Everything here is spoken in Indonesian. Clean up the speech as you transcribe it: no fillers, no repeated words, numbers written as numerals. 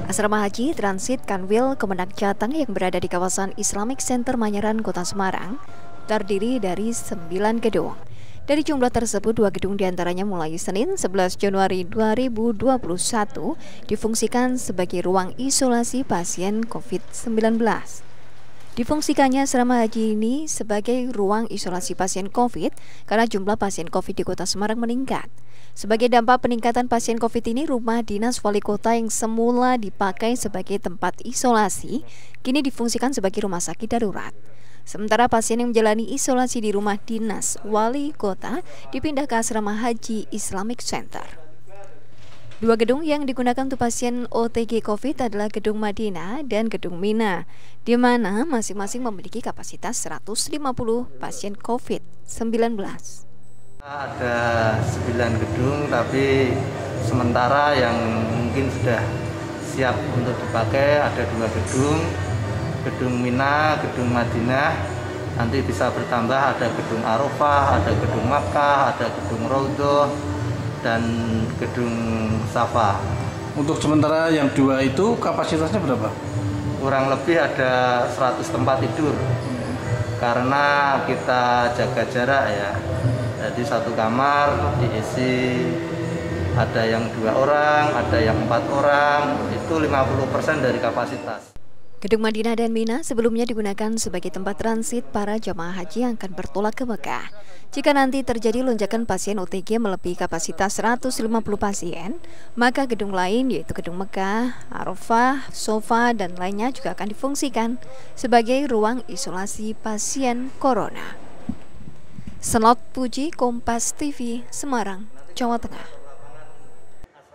Asrama Haji Transit Kanwil Kemenak Jateng yang berada di kawasan Islamic Center Manyaran, Kota Semarang, terdiri dari 9 gedung. Dari jumlah tersebut, 2 gedung diantaranya mulai Senin 11 Januari 2021 difungsikan sebagai ruang isolasi pasien COVID-19. Difungsikannya asrama haji ini sebagai ruang isolasi pasien COVID karena jumlah pasien COVID di Kota Semarang meningkat. Sebagai dampak peningkatan pasien COVID ini, rumah dinas wali kota yang semula dipakai sebagai tempat isolasi kini difungsikan sebagai rumah sakit darurat. Sementara pasien yang menjalani isolasi di rumah dinas wali kota dipindah ke asrama haji Islamic Center. 2 gedung yang digunakan untuk pasien OTG COVID adalah Gedung Madinah dan Gedung Mina, di mana masing-masing memiliki kapasitas 150 pasien COVID-19. Ada 9 gedung, tapi sementara yang mungkin sudah siap untuk dipakai ada 2 gedung. Gedung Mina, Gedung Madinah, nanti bisa bertambah, ada Gedung Arafah, ada Gedung Makkah, ada Gedung Raudhah, dan Gedung Safa. Untuk sementara yang 2 itu kapasitasnya berapa? Kurang lebih ada 100 tempat tidur, karena kita jaga jarak ya. Jadi satu kamar diisi ada yang 2 orang, ada yang 4 orang, itu 50% dari kapasitas. Gedung Madinah dan Mina sebelumnya digunakan sebagai tempat transit para jamaah haji yang akan bertolak ke Mekah. Jika nanti terjadi lonjakan pasien OTG melebihi kapasitas 150 pasien, maka gedung lain yaitu Gedung Mekah, Arafah, Sofa, dan lainnya juga akan difungsikan sebagai ruang isolasi pasien corona. Senot Puji, Kompas TV, Semarang, Jawa Tengah.